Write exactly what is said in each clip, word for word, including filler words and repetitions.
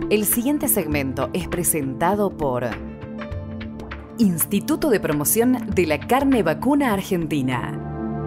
El siguiente segmento es presentado por Instituto de Promoción de la Carne Vacuna Argentina.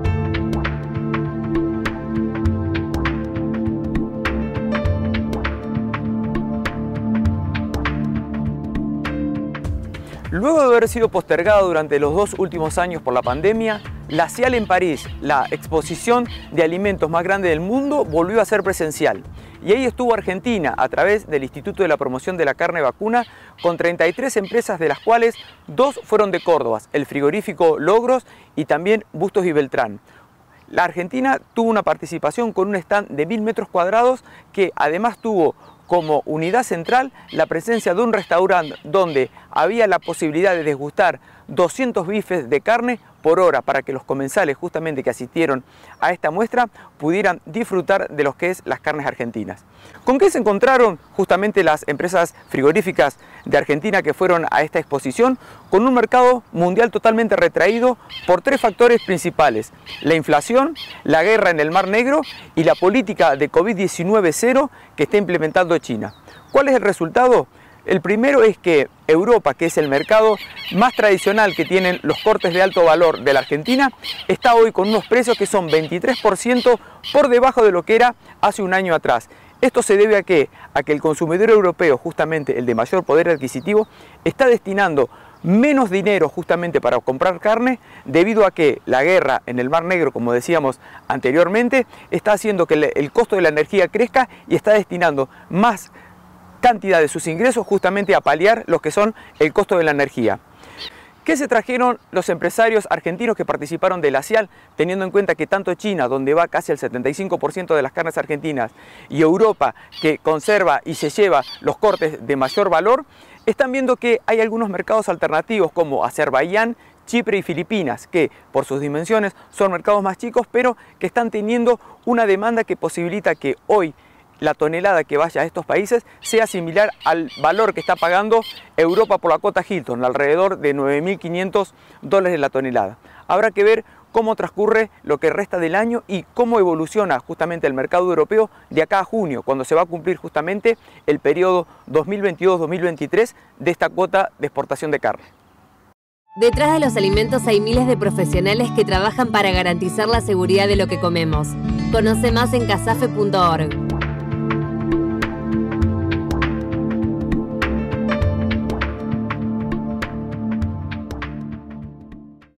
Luego de haber sido postergado durante los dos últimos años por la pandemia, la CIAL en París, la exposición de alimentos más grande del mundo, volvió a ser presencial. Y ahí estuvo Argentina a través del Instituto de la Promoción de la Carne Vacuna con treinta y tres empresas, de las cuales dos fueron de Córdoba, el frigorífico Logros y también Bustos y Beltrán. La Argentina tuvo una participación con un stand de mil metros cuadrados que además tuvo como unidad central la presencia de un restaurante donde había la posibilidad de degustar doscientos bifes de carne por hora para que los comensales justamente que asistieron a esta muestra pudieran disfrutar de lo que es las carnes argentinas. ¿Con qué se encontraron justamente las empresas frigoríficas de Argentina que fueron a esta exposición? Con un mercado mundial totalmente retraído por tres factores principales: la inflación, la guerra en el Mar Negro y la política de COVID diecinueve cero que está implementando China. ¿Cuál es el resultado? El primero es que Europa, que es el mercado más tradicional que tienen los cortes de alto valor de la Argentina, está hoy con unos precios que son veintitrés por ciento por debajo de lo que era hace un año atrás. ¿Esto se debe a qué? A que el consumidor europeo, justamente el de mayor poder adquisitivo, está destinando menos dinero justamente para comprar carne, debido a que la guerra en el Mar Negro, como decíamos anteriormente, está haciendo que el costo de la energía crezca y está destinando más cantidad de sus ingresos justamente a paliar lo que son el costo de la energía. ¿Qué se trajeron los empresarios argentinos que participaron de la CIAL, teniendo en cuenta que tanto China, donde va casi el setenta y cinco por ciento de las carnes argentinas, y Europa, que conserva y se lleva los cortes de mayor valor, están viendo que hay algunos mercados alternativos como Azerbaiyán, Chipre y Filipinas, que por sus dimensiones son mercados más chicos, pero que están teniendo una demanda que posibilita que hoy la tonelada que vaya a estos países sea similar al valor que está pagando Europa por la cuota Hilton, alrededor de nueve mil quinientos dólares la tonelada. Habrá que ver cómo transcurre lo que resta del año y cómo evoluciona justamente el mercado europeo de acá a junio, cuando se va a cumplir justamente el periodo dos mil veintidós dos mil veintitrés de esta cuota de exportación de carne. Detrás de los alimentos hay miles de profesionales que trabajan para garantizar la seguridad de lo que comemos. Conoce más en casafe punto org.